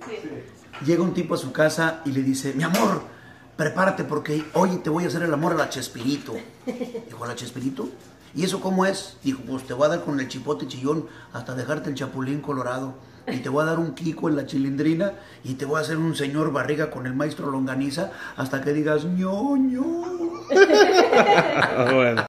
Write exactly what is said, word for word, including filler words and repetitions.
Llega un tipo a su casa y le dice, mi amor, prepárate porque hoy te voy a hacer el amor a la Chespirito. Dijo, ¿a la Chespirito? ¿Y eso cómo es? Dijo, pues te voy a dar con el chipote chillón hasta dejarte el chapulín colorado. Y te voy a dar un Kiko en la chilindrina y te voy a hacer un señor barriga con el maestro longaniza hasta que digas ño, ño. Bueno.